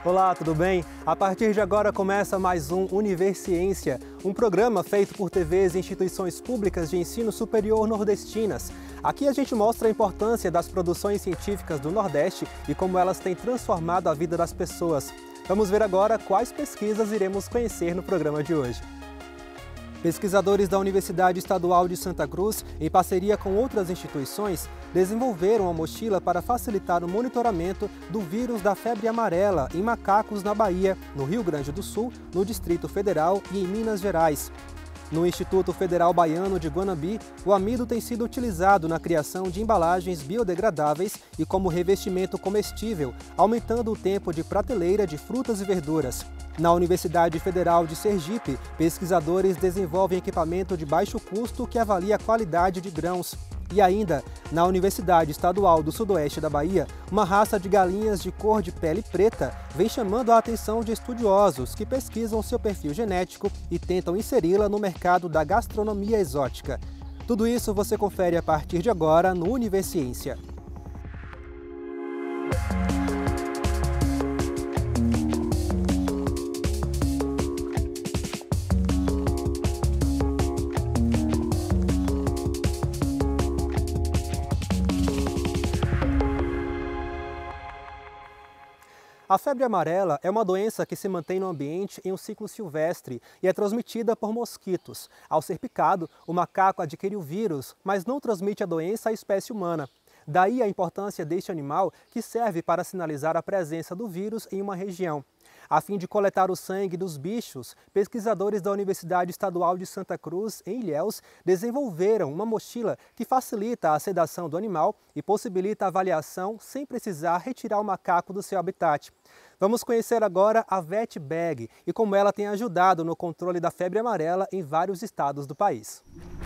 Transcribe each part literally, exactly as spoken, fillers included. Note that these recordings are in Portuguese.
Olá, tudo bem? A partir de agora começa mais um Universiência, um programa feito por T Vs e instituições públicas de ensino superior nordestinas. Aqui a gente mostra a importância das produções científicas do Nordeste e como elas têm transformado a vida das pessoas. Vamos ver agora quais pesquisas iremos conhecer no programa de hoje. Pesquisadores da Universidade Estadual de Santa Cruz, em parceria com outras instituições, desenvolveram uma mochila para facilitar o monitoramento do vírus da febre amarela em macacos na Bahia, no Rio Grande do Sul, no Distrito Federal e em Minas Gerais. No Instituto Federal Baiano de Guanambi, o amido tem sido utilizado na criação de embalagens biodegradáveis e como revestimento comestível, aumentando o tempo de prateleira de frutas e verduras. Na Universidade Federal de Sergipe, pesquisadores desenvolvem equipamento de baixo custo que avalia a qualidade de grãos. E ainda, na Universidade Estadual do Sudoeste da Bahia, uma raça de galinhas de cor de pele preta vem chamando a atenção de estudiosos que pesquisam seu perfil genético e tentam inseri-la no mercado da gastronomia exótica. Tudo isso você confere a partir de agora no Universiência. A febre amarela é uma doença que se mantém no ambiente em um ciclo silvestre e é transmitida por mosquitos. Ao ser picado, o macaco adquire o vírus, mas não transmite a doença à espécie humana. Daí a importância deste animal, que serve para sinalizar a presença do vírus em uma região. A fim de coletar o sangue dos bichos, pesquisadores da Universidade Estadual de Santa Cruz, em Ilhéus, desenvolveram uma mochila que facilita a sedação do animal e possibilita a avaliação sem precisar retirar o macaco do seu habitat. Vamos conhecer agora a VetBag e como ela tem ajudado no controle da febre amarela em vários estados do país.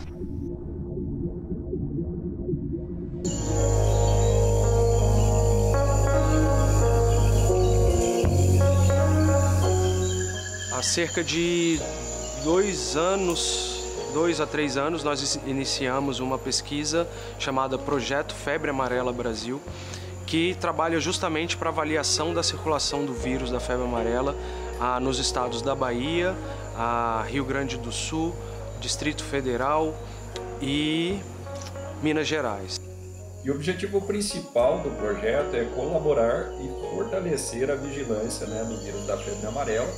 Há cerca de dois anos, dois a três anos, nós iniciamos uma pesquisa chamada Projeto Febre Amarela Brasil, que trabalha justamente para avaliação da circulação do vírus da febre amarela ah, nos estados da Bahia, ah, Rio Grande do Sul, Distrito Federal e Minas Gerais. E o objetivo principal do projeto é colaborar e fortalecer a vigilância, né, do vírus da febre amarela,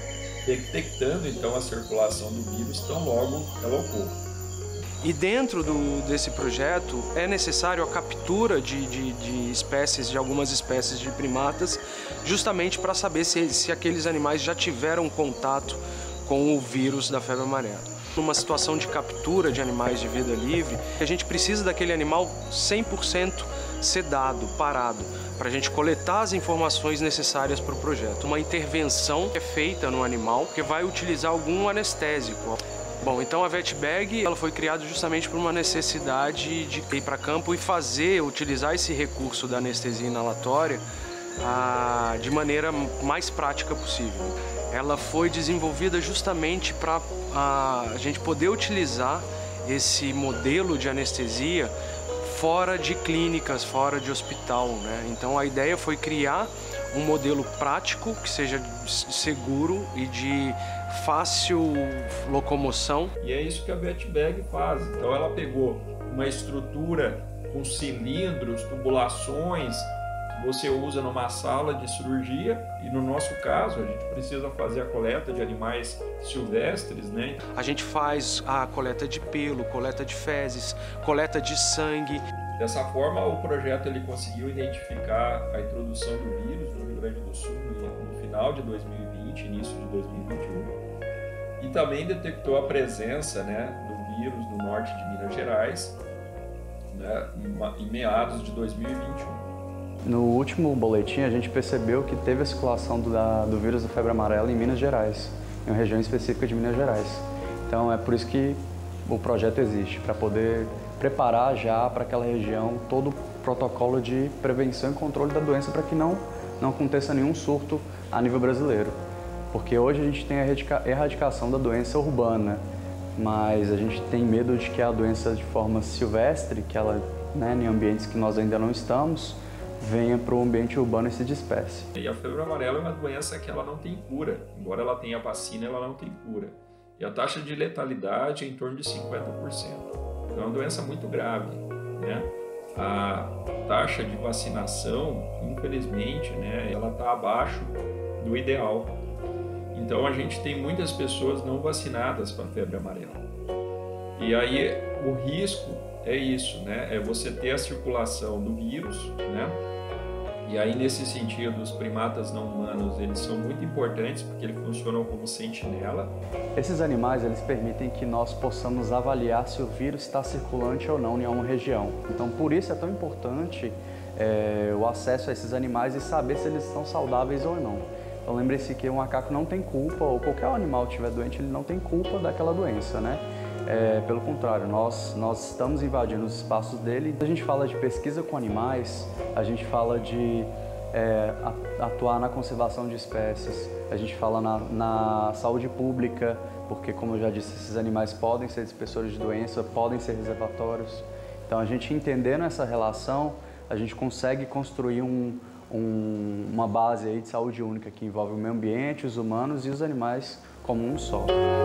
detectando então a circulação do vírus tão logo ela ocorra. E dentro do, desse projeto é necessário a captura de, de, de espécies, de algumas espécies de primatas, justamente para saber se, se aqueles animais já tiveram contato com o vírus da febre amarela. Numa situação de captura de animais de vida livre, a gente precisa daquele animal cem por cento sedado, parado, para a gente coletar as informações necessárias para o projeto. Uma intervenção é feita no animal que vai utilizar algum anestésico. Bom, então a VetBag ela foi criada justamente por uma necessidade de ir para campo e fazer, utilizar esse recurso da anestesia inalatória ah, de maneira mais prática possível. Ela foi desenvolvida justamente para a gente poder utilizar esse modelo de anestesia fora de clínicas, fora de hospital, né? Então a ideia foi criar um modelo prático, que seja seguro e de fácil locomoção. E é isso que a VetBag faz. Então ela pegou uma estrutura com cilindros, tubulações, que você usa numa sala de cirurgia, e no nosso caso a gente precisa fazer a coleta de animais silvestres, né? A gente faz a coleta de pelo, coleta de fezes, coleta de sangue. Dessa forma o projeto ele conseguiu identificar a introdução do vírus no Rio Grande do Sul no final de dois mil e vinte, início de dois mil e vinte e um, e também detectou a presença, né, do vírus no norte de Minas Gerais, né, em meados de dois mil e vinte e um. No último boletim, a gente percebeu que teve a circulação do, da, do vírus da febre amarela em Minas Gerais, em uma região específica de Minas Gerais. Então, é por isso que o projeto existe, para poder preparar já para aquela região todo o protocolo de prevenção e controle da doença para que não, não aconteça nenhum surto a nível brasileiro. Porque hoje a gente tem a erradicação da doença urbana, mas a gente tem medo de que a doença de forma silvestre, que ela, né, em ambientes que nós ainda não estamos, venha para o ambiente urbano e se disperse. E a febre amarela é uma doença que ela não tem cura, embora ela tenha vacina, ela não tem cura. E a taxa de letalidade é em torno de cinquenta por cento. Então é uma doença muito grave, né? A taxa de vacinação, infelizmente, né, ela está abaixo do ideal. Então a gente tem muitas pessoas não vacinadas para a febre amarela. E aí o risco é isso, né? É você ter a circulação do vírus, né? E aí nesse sentido os primatas não humanos, eles são muito importantes porque eles funcionam como sentinela. Esses animais, eles permitem que nós possamos avaliar se o vírus está circulante ou não em uma região. Então por isso é tão importante é, o acesso a esses animais e saber se eles estão saudáveis ou não. Então lembre-se que o macaco não tem culpa, ou qualquer animal que estiver doente, ele não tem culpa daquela doença, né? É, pelo contrário, nós, nós estamos invadindo os espaços dele. A gente fala de pesquisa com animais, a gente fala de é, atuar na conservação de espécies, a gente fala na, na saúde pública, porque, como eu já disse, esses animais podem ser dispersores de doença, podem ser reservatórios. Então, a gente entendendo essa relação, a gente consegue construir um, um, uma base aí de saúde única que envolve o meio ambiente, os humanos e os animais como um só.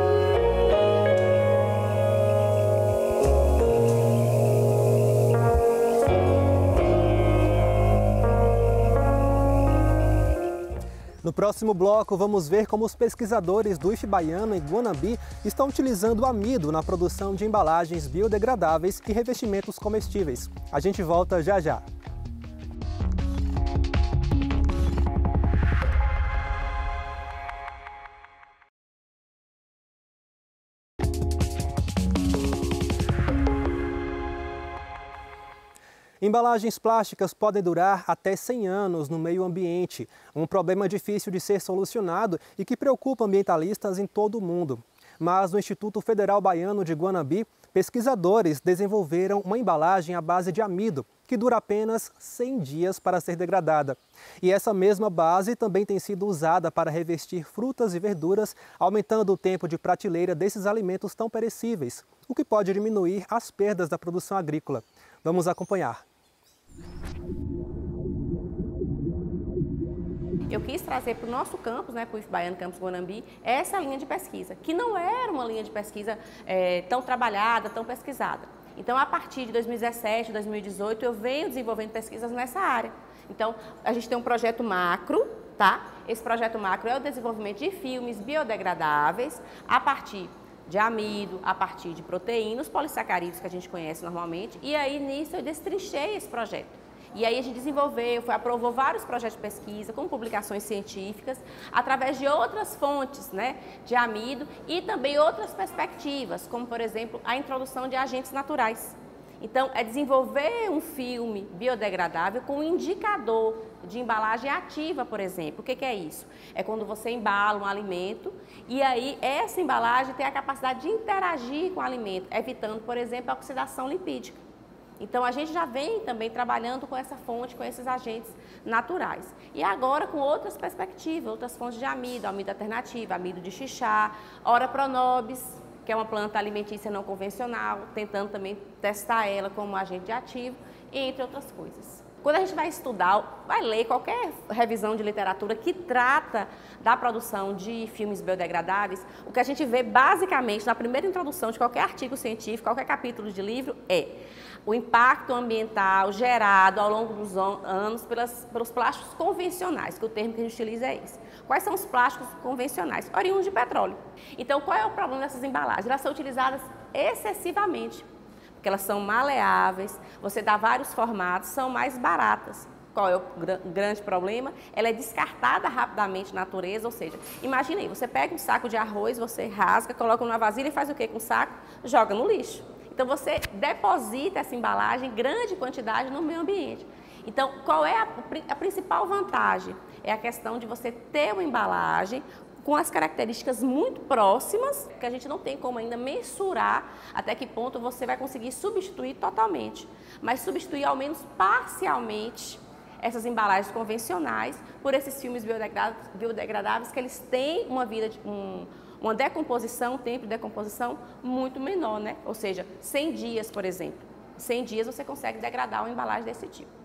No próximo bloco, vamos ver como os pesquisadores do I F Baiano e Guanambi estão utilizando o amido na produção de embalagens biodegradáveis e revestimentos comestíveis. A gente volta já já. Embalagens plásticas podem durar até cem anos no meio ambiente, um problema difícil de ser solucionado e que preocupa ambientalistas em todo o mundo. Mas no Instituto Federal Baiano de Guanambi, pesquisadores desenvolveram uma embalagem à base de amido, que dura apenas cem dias para ser degradada. E essa mesma base também tem sido usada para revestir frutas e verduras, aumentando o tempo de prateleira desses alimentos tão perecíveis, o que pode diminuir as perdas da produção agrícola. Vamos acompanhar. Eu quis trazer para o nosso campus, né, para o I F Baiano Campus Guanambi, essa linha de pesquisa, que não era uma linha de pesquisa é, tão trabalhada, tão pesquisada. Então, a partir de dois mil e dezessete, dois mil e dezoito, eu venho desenvolvendo pesquisas nessa área. Então, a gente tem um projeto macro, tá? Esse projeto macro é o desenvolvimento de filmes biodegradáveis a partir de amido, a partir de proteínas, polissacarídeos que a gente conhece normalmente, e aí nisso eu destrinchei esse projeto. E aí a gente desenvolveu, foi, aprovou vários projetos de pesquisa com publicações científicas, através de outras fontes, né, de amido e também outras perspectivas, como por exemplo a introdução de agentes naturais. Então é desenvolver um filme biodegradável com um indicador de embalagem ativa, por exemplo. O que que é isso? É quando você embala um alimento e aí essa embalagem tem a capacidade de interagir com o alimento, evitando, por exemplo, a oxidação lipídica. Então, a gente já vem também trabalhando com essa fonte, com esses agentes naturais. E agora com outras perspectivas, outras fontes de amido, amido alternativo, amido de xixá, Ora pronobis, que é uma planta alimentícia não convencional, tentando também testar ela como agente ativo, entre outras coisas. Quando a gente vai estudar, vai ler qualquer revisão de literatura que trata da produção de filmes biodegradáveis, o que a gente vê basicamente na primeira introdução de qualquer artigo científico, qualquer capítulo de livro, é o impacto ambiental gerado ao longo dos anos pelas, pelos plásticos convencionais, que o termo que a gente utiliza é esse. Quais são os plásticos convencionais? Oriundos de petróleo. Então, qual é o problema dessas embalagens? Elas são utilizadas excessivamente, porque elas são maleáveis, você dá vários formatos, são mais baratas. Qual é o gr- grande problema? Ela é descartada rapidamente na natureza, ou seja, imagine aí, você pega um saco de arroz, você rasga, coloca numa vasilha e faz o quê com o saco? Joga no lixo. Então, você deposita essa embalagem em grande quantidade no meio ambiente. Então, qual é a, a principal vantagem? É a questão de você ter uma embalagem com as características muito próximas, que a gente não tem como ainda mensurar até que ponto você vai conseguir substituir totalmente, mas substituir ao menos parcialmente essas embalagens convencionais por esses filmes biodegradáveis, biodegradáveis que eles têm uma vida, de, um, uma decomposição, um tempo de decomposição muito menor, né? Ou seja, cem dias, por exemplo. cem dias você consegue degradar uma embalagem desse tipo.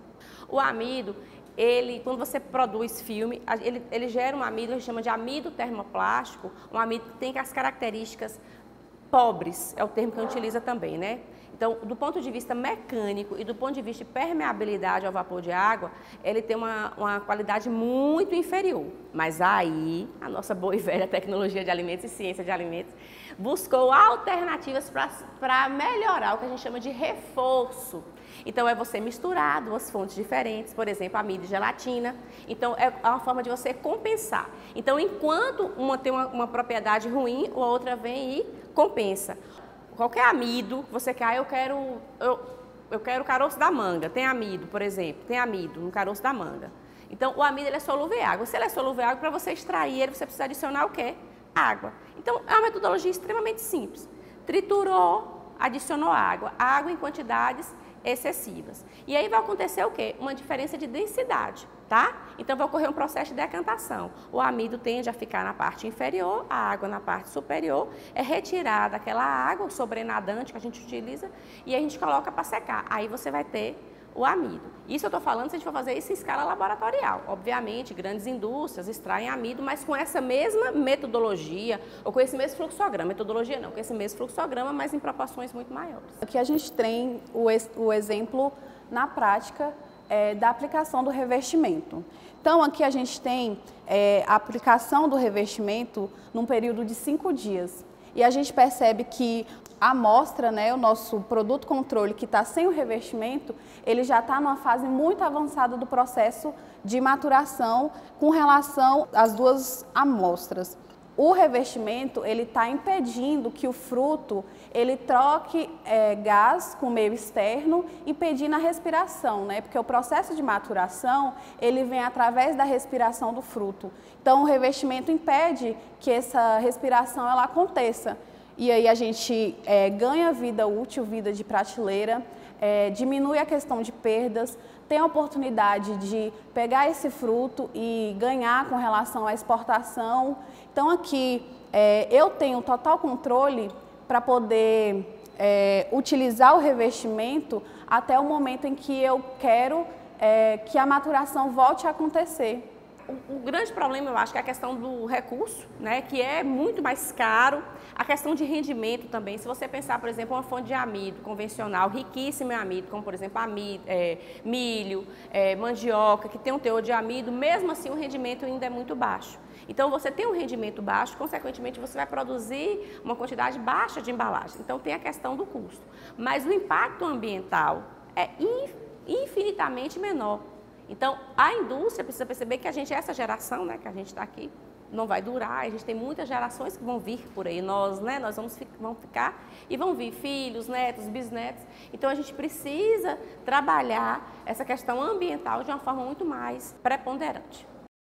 O amido, ele, quando você produz filme, ele, ele gera um amido, a gente chama de amido termoplástico, um amido que tem as características pobres, é o termo que a gente utiliza também, né? Então, do ponto de vista mecânico e do ponto de vista de permeabilidade ao vapor de água, ele tem uma, uma qualidade muito inferior. Mas aí, a nossa boa e velha tecnologia de alimentos e ciência de alimentos buscou alternativas para melhorar o que a gente chama de reforço. Então, é você misturar duas fontes diferentes, por exemplo, amido e gelatina. Então, é uma forma de você compensar. Então, enquanto uma tem uma, uma propriedade ruim, a outra vem e compensa. Qualquer amido, você quer, ah, eu quero, eu, eu quero o caroço da manga, tem amido, por exemplo, tem amido no caroço da manga. Então, o amido ele é solúvel em água. Se ele é solúvel em água, para você extrair ele, você precisa adicionar o quê? Água. Então, é uma metodologia extremamente simples. Triturou, adicionou água, água em quantidades excessivas. E aí vai acontecer o quê? Uma diferença de densidade, tá? Então vai ocorrer um processo de decantação. O amido tende a ficar na parte inferior, a água na parte superior, é retirada aquela água, o sobrenadante que a gente utiliza, e a gente coloca para secar. Aí você vai ter o amido. Isso eu estou falando se a gente for fazer isso em escala laboratorial. Obviamente, grandes indústrias extraem amido, mas com essa mesma metodologia, ou com esse mesmo fluxograma. Metodologia não, com esse mesmo fluxograma, mas em proporções muito maiores. Aqui a gente tem o, ex, o exemplo na prática é, da aplicação do revestimento. Então, aqui a gente tem é, a aplicação do revestimento num período de cinco dias. E a gente percebe que a amostra, né, o nosso produto controle que está sem o revestimento, ele já está numa fase muito avançada do processo de maturação com relação às duas amostras. O revestimento, ele está impedindo que o fruto, ele troque é, gás com o meio externo, impedindo a respiração, né? Porque o processo de maturação, ele vem através da respiração do fruto. Então, o revestimento impede que essa respiração ela aconteça. E aí a gente é, ganha vida útil, vida de prateleira, é, diminui a questão de perdas, tem a oportunidade de pegar esse fruto e ganhar com relação à exportação. Então aqui é, eu tenho total controle para poder é, utilizar o revestimento até o momento em que eu quero é, que a maturação volte a acontecer. O, o grande problema, eu acho, que é a questão do recurso, né, que é muito mais caro. A questão de rendimento também. Se você pensar, por exemplo, uma fonte de amido convencional, riquíssima em amido, como, por exemplo, amido, é, milho, é, mandioca, que tem um teor de amido, mesmo assim o rendimento ainda é muito baixo. Então, você tem um rendimento baixo, consequentemente, você vai produzir uma quantidade baixa de embalagem. Então, tem a questão do custo. Mas o impacto ambiental é infinitamente menor. Então, a indústria precisa perceber que a gente, essa geração, né, que a gente está aqui, não vai durar, a gente tem muitas gerações que vão vir por aí, nós, né, nós vamos, vamos ficar e vão vir filhos, netos, bisnetos. Então, a gente precisa trabalhar essa questão ambiental de uma forma muito mais preponderante.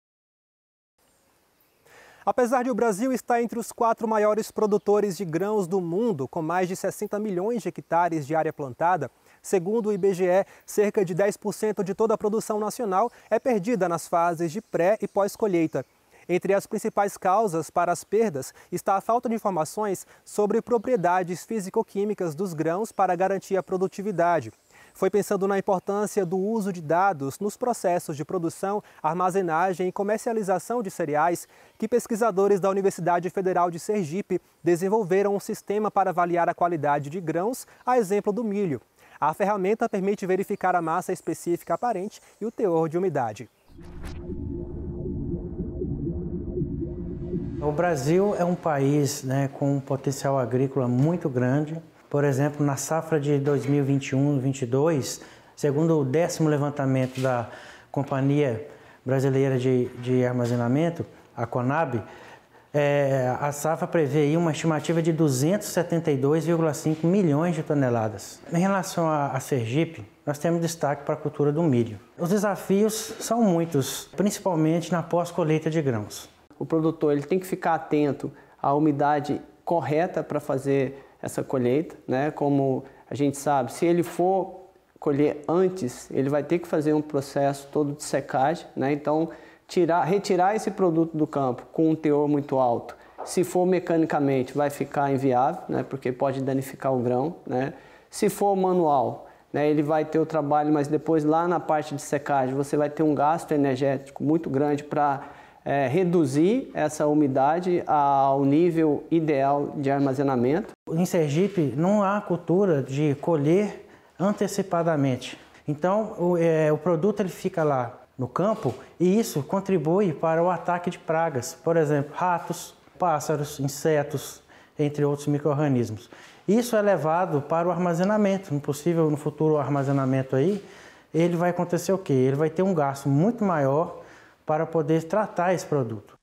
Apesar de o Brasil estar entre os quatro maiores produtores de grãos do mundo, com mais de sessenta milhões de hectares de área plantada, segundo o I B G E, cerca de dez por cento de toda a produção nacional é perdida nas fases de pré e pós-colheita. Entre as principais causas para as perdas está a falta de informações sobre propriedades físico-químicas dos grãos para garantir a produtividade. Foi pensando na importância do uso de dados nos processos de produção, armazenagem e comercialização de cereais que pesquisadores da Universidade Federal de Sergipe desenvolveram um sistema para avaliar a qualidade de grãos, a exemplo do milho. A ferramenta permite verificar a massa específica aparente e o teor de umidade. O Brasil é um país, né, com um potencial agrícola muito grande. Por exemplo, na safra de dois mil e vinte e um, vinte e dois, segundo o décimo levantamento da Companhia Brasileira de, de Armazenamento, a Conab, é, a safra prevê aí uma estimativa de duzentos e setenta e dois vírgula cinco milhões de toneladas. Em relação a, a Sergipe, nós temos destaque para a cultura do milho. Os desafios são muitos, principalmente na pós-colheita de grãos. O produtor ele tem que ficar atento à umidade correta para fazer essa colheita, né? Como a gente sabe, se ele for colher antes, ele vai ter que fazer um processo todo de secagem, né? Então, tirar, retirar esse produto do campo com um teor muito alto, se for mecanicamente, vai ficar inviável, né? Porque pode danificar o grão, né? Se for manual, né, ele vai ter o trabalho, mas depois lá na parte de secagem você vai ter um gasto energético muito grande para é, reduzir essa umidade ao nível ideal de armazenamento. Em Sergipe não há cultura de colher antecipadamente. Então o, é, o produto ele fica lá no campo e isso contribui para o ataque de pragas, por exemplo, ratos, pássaros, insetos, entre outros micro-organismos. Isso é levado para o armazenamento, no possível no futuro armazenamento aí, ele vai acontecer o quê? Ele vai ter um gasto muito maior para poder tratar esse produto.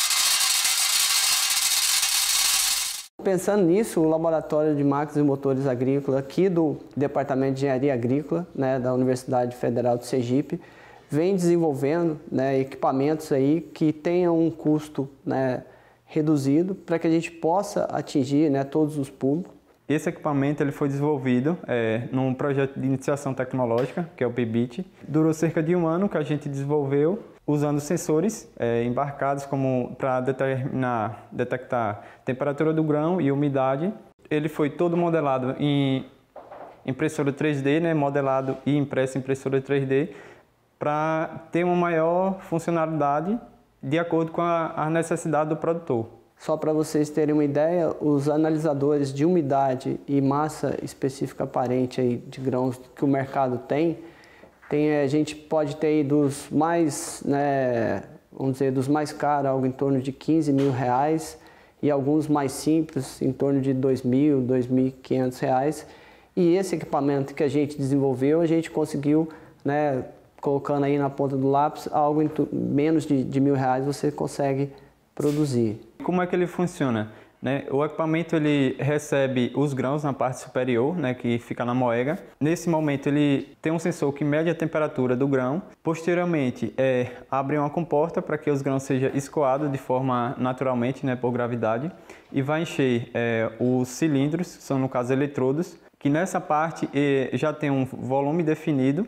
Pensando nisso, o Laboratório de Máquinas e Motores Agrícolas aqui do Departamento de Engenharia Agrícola, né, da Universidade Federal de Sergipe, vem desenvolvendo, né, equipamentos aí que tenham um custo, né, reduzido para que a gente possa atingir, né, todos os públicos. Esse equipamento ele foi desenvolvido é, num projeto de iniciação tecnológica, que é o P B I T. Durou cerca de um ano que a gente desenvolveu, usando sensores é, embarcados para determinar, detectar temperatura do grão e umidade. Ele foi todo modelado em impressora três D, né, modelado e impresso em impressora três D, para ter uma maior funcionalidade de acordo com a, a necessidade do produtor. Só para vocês terem uma ideia, os analisadores de umidade e massa específica aparente aí de grãos que o mercado tem, tem a gente pode ter aí dos mais, né, vamos dizer, dos mais caros, algo em torno de quinze mil reais, e alguns mais simples, em torno de dois mil, dois mil e quinhentos reais. E esse equipamento que a gente desenvolveu, a gente conseguiu, né, colocando aí na ponta do lápis, algo em menos de, de mil reais você consegue produzir. Como é que ele funciona? Né? O equipamento ele recebe os grãos na parte superior, né, que fica na moega. Nesse momento ele tem um sensor que mede a temperatura do grão. Posteriormente é, abre uma comporta para que os grãos sejam escoados de forma naturalmente, né, por gravidade. E vai encher é, os cilindros, que são no caso eletrodos, que nessa parte é, já tem um volume definido.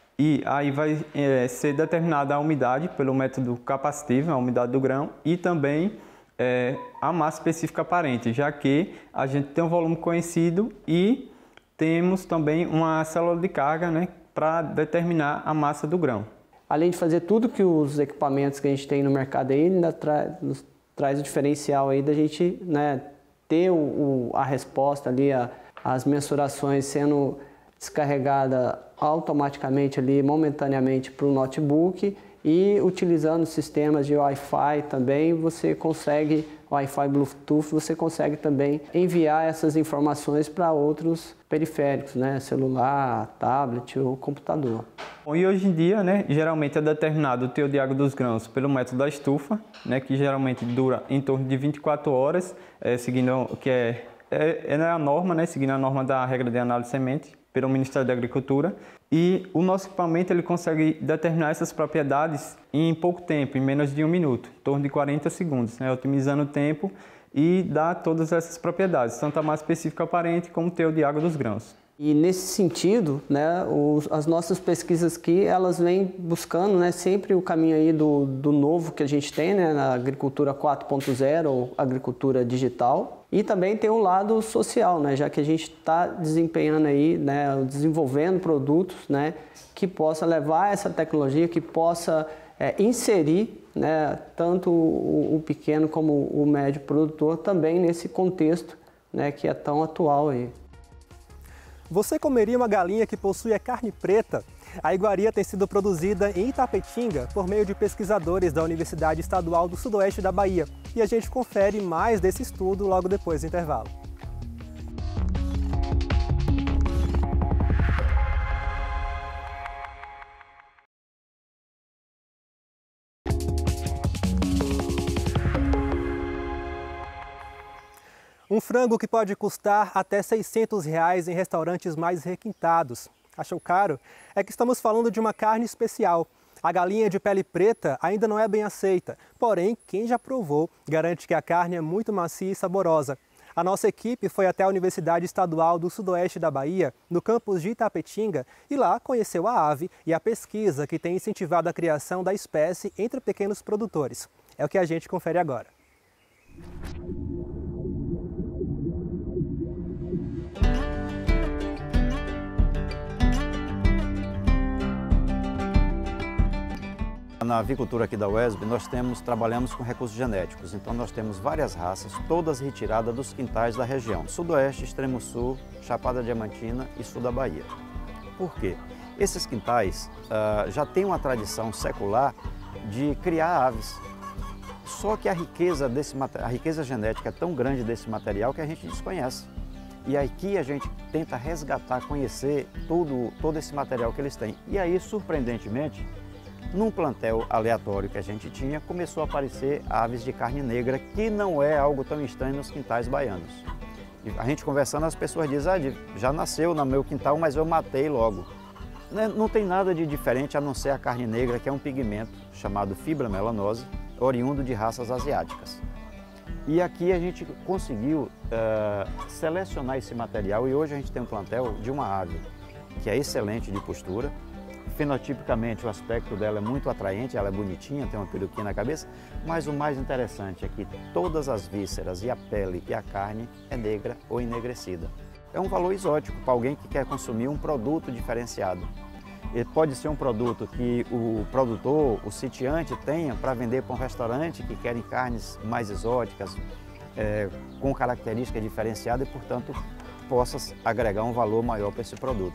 E aí vai é, ser determinada a umidade pelo método capacitivo, a umidade do grão, e também é, a massa específica aparente, já que a gente tem um volume conhecido e temos também uma célula de carga, né, para determinar a massa do grão. Além de fazer tudo que os equipamentos que a gente tem no mercado aí, ainda tra nos traz o diferencial aí da gente, né, ter o, o, a resposta ali, a, as mensurações sendo descarregada automaticamente ali, momentaneamente para o notebook, e utilizando sistemas de Wi-Fi também, você consegue, Wi-Fi Bluetooth, você consegue também enviar essas informações para outros periféricos, né? Celular, tablet ou computador. Bom, e hoje em dia, né, geralmente é determinado o teor de água dos grãos pelo método da estufa, né, que geralmente dura em torno de vinte e quatro horas, é, seguindo que é, é, é a norma, né, seguindo a norma da regra de análise de semente pelo Ministério da Agricultura, e o nosso equipamento ele consegue determinar essas propriedades em pouco tempo, em menos de um minuto, em torno de quarenta segundos, né, otimizando o tempo e dá todas essas propriedades, tanto a massa específica aparente como o teor de água dos grãos. E nesse sentido, né, os, as nossas pesquisas aqui, elas vêm buscando, né, sempre o caminho aí do, do novo que a gente tem, né, na agricultura quatro ponto zero, ou agricultura digital. E também tem um lado social, né, já que a gente está desempenhando aí, né, desenvolvendo produtos, né, que possa levar essa tecnologia, que possa é, inserir, né, tanto o, o pequeno como o médio produtor também nesse contexto, né, que é tão atual aí. Você comeria uma galinha que possui a carne preta? A iguaria tem sido produzida em Itapetinga por meio de pesquisadores da Universidade Estadual do Sudoeste da Bahia. E a gente confere mais desse estudo logo depois do intervalo. Um frango que pode custar até seiscentos reais em restaurantes mais requintados. Achou caro? É que estamos falando de uma carne especial. A galinha de pele preta ainda não é bem aceita, porém, quem já provou garante que a carne é muito macia e saborosa. A nossa equipe foi até a Universidade Estadual do Sudoeste da Bahia, no campus de Itapetinga, e lá conheceu a ave e a pesquisa que tem incentivado a criação da espécie entre pequenos produtores. É o que a gente confere agora. Na avicultura aqui da U E S B, nós temos, trabalhamos com recursos genéticos, então nós temos várias raças, todas retiradas dos quintais da região, Sudoeste, Extremo Sul, Chapada Diamantina e Sul da Bahia. Por quê? Esses quintais uh, já têm uma tradição secular de criar aves, só que a riqueza, desse, a riqueza genética é tão grande desse material que a gente desconhece. E aqui a gente tenta resgatar, conhecer todo, todo esse material que eles têm. E aí, surpreendentemente, num plantel aleatório que a gente tinha, começou a aparecer aves de carne negra, que não é algo tão estranho nos quintais baianos. E a gente conversando, as pessoas dizem, ah, já nasceu no meu quintal, mas eu matei logo. Não tem nada de diferente a não ser a carne negra, que é um pigmento chamado fibra melanose, oriundo de raças asiáticas. E aqui a gente conseguiu uh, selecionar esse material e hoje a gente tem um plantel de uma ave que é excelente de postura. Fenotipicamente o aspecto dela é muito atraente, ela é bonitinha, tem uma peruquinha na cabeça, mas o mais interessante é que todas as vísceras e a pele e a carne é negra ou enegrecida. É um valor exótico para alguém que quer consumir um produto diferenciado. Ele pode ser um produto que o produtor, o sitiante, tenha para vender para um restaurante que querem carnes mais exóticas, é, com características diferenciadas e, portanto, possa agregar um valor maior para esse produto.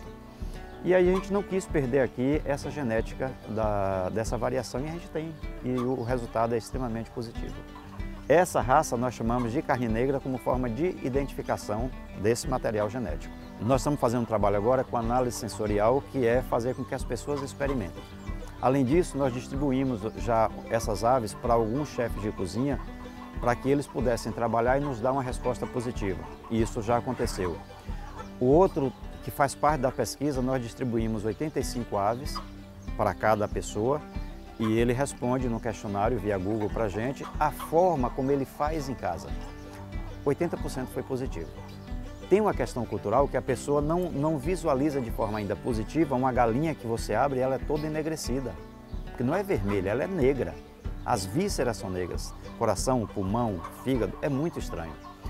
E aí a gente não quis perder aqui essa genética da, dessa variação e a gente tem, e o resultado é extremamente positivo. Essa raça nós chamamos de carne negra como forma de identificação desse material genético. Nós estamos fazendo um trabalho agora com análise sensorial, que é fazer com que as pessoas experimentem. Além disso, nós distribuímos já essas aves para alguns chefes de cozinha para que eles pudessem trabalhar e nos dar uma resposta positiva. E isso já aconteceu. O outro, que faz parte da pesquisa, nós distribuímos oitenta e cinco aves para cada pessoa e ele responde no questionário via Google para a gente a forma como ele faz em casa. oitenta por cento foi positivo. Tem uma questão cultural que a pessoa não, não visualiza de forma ainda positiva uma galinha que você abre e ela é toda enegrecida. Porque não é vermelha, ela é negra. As vísceras são negras. Coração, pulmão, fígado, é muito estranho.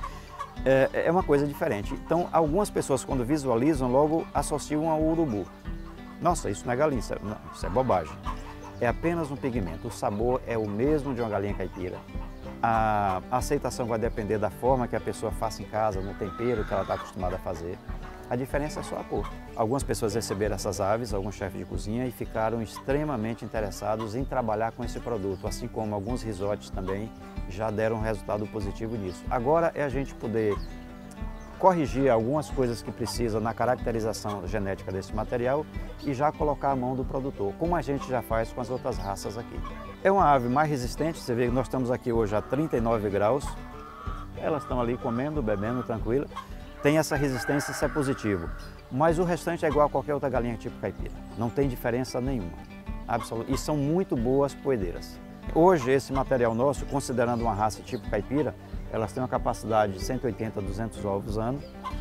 É, é uma coisa diferente. Então, algumas pessoas quando visualizam logo associam ao urubu. Nossa, isso não é galinha, isso é, não, isso é bobagem. É apenas um pigmento, o sabor é o mesmo de uma galinha caipira. A aceitação vai depender da forma que a pessoa faça em casa, no tempero que ela está acostumada a fazer. A diferença é só a cor. Algumas pessoas receberam essas aves, alguns chefes de cozinha, e ficaram extremamente interessados em trabalhar com esse produto, assim como alguns risotes também já deram um resultado positivo nisso. Agora é a gente poder corrigir algumas coisas que precisa na caracterização genética desse material e já colocar a mão do produtor, como a gente já faz com as outras raças aqui. É uma ave mais resistente, você vê que nós estamos aqui hoje a trinta e nove graus, elas estão ali comendo, bebendo, tranquila, tem essa resistência, isso é positivo, mas o restante é igual a qualquer outra galinha tipo caipira, não tem diferença nenhuma, absoluta, e são muito boas poedeiras. Hoje esse material nosso, considerando uma raça tipo caipira, elas têm uma capacidade de cento e oitenta a duzentos ovos ano.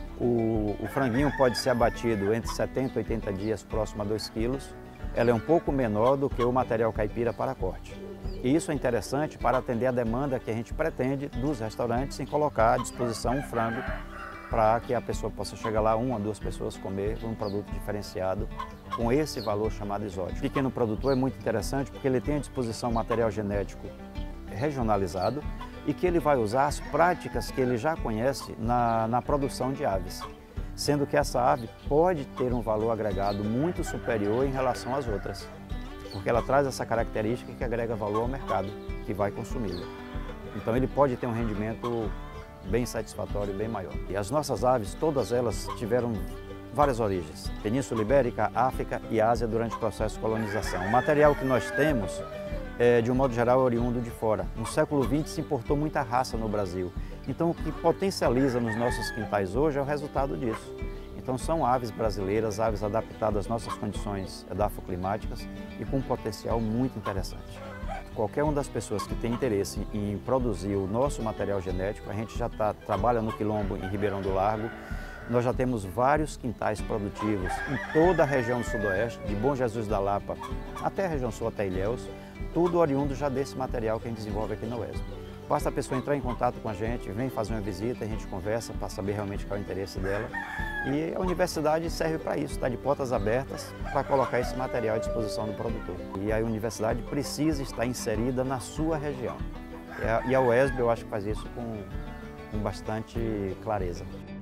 O, o franguinho pode ser abatido entre setenta e oitenta dias, próximo a dois quilos. Ela é um pouco menor do que o material caipira para corte. E isso é interessante para atender a demanda que a gente pretende dos restaurantes em colocar à disposição um frango para que a pessoa possa chegar lá, uma, duas pessoas comer um produto diferenciado com esse valor chamado exótico. O pequeno produtor é muito interessante porque ele tem à disposição material genético regionalizado e que ele vai usar as práticas que ele já conhece na, na produção de aves, sendo que essa ave pode ter um valor agregado muito superior em relação às outras, porque ela traz essa característica que agrega valor ao mercado, que vai consumi-la. Então ele pode ter um rendimento bem satisfatório, bem maior. E as nossas aves, todas elas tiveram várias origens, Península Ibérica, África e Ásia durante o processo de colonização. O material que nós temos é, de um modo geral, oriundo de fora. No século vinte se importou muita raça no Brasil. Então, o que potencializa nos nossos quintais hoje é o resultado disso. Então, são aves brasileiras, aves adaptadas às nossas condições edafoclimáticas e com um potencial muito interessante. Qualquer uma das pessoas que tem interesse em produzir o nosso material genético, a gente já tá, trabalha no Quilombo, em Ribeirão do Largo. Nós já temos vários quintais produtivos em toda a região do Sudoeste, de Bom Jesus da Lapa até a região sul, até Ilhéus, tudo oriundo já desse material que a gente desenvolve aqui na U E S B. Basta a pessoa entrar em contato com a gente, vem fazer uma visita, a gente conversa para saber realmente qual é o interesse dela. E a universidade serve para isso, está de portas abertas para colocar esse material à disposição do produtor. E a universidade precisa estar inserida na sua região. E a U E S B eu acho que faz isso com, com bastante clareza.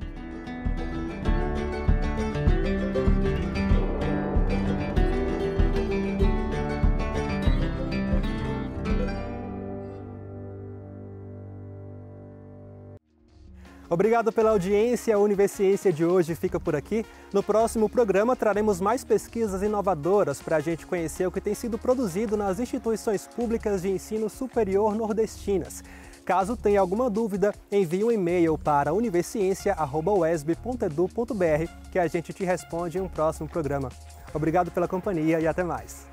Obrigado pela audiência, a Universiência de hoje fica por aqui. No próximo programa traremos mais pesquisas inovadoras para a gente conhecer o que tem sido produzido nas instituições públicas de ensino superior nordestinas. Caso tenha alguma dúvida, envie um e-mail para universiência arroba u e s b ponto e d u ponto b r que a gente te responde em um próximo programa. Obrigado pela companhia e até mais.